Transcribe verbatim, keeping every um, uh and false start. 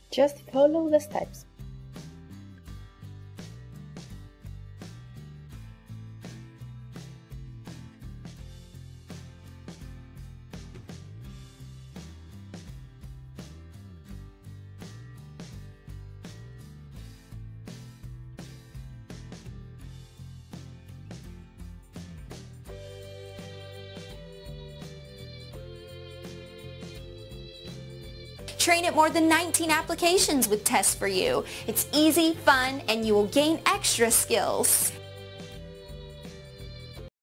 Just follow the steps. Train at more than nineteen applications with Tests for You. It's easy, fun, and you will gain extra skills.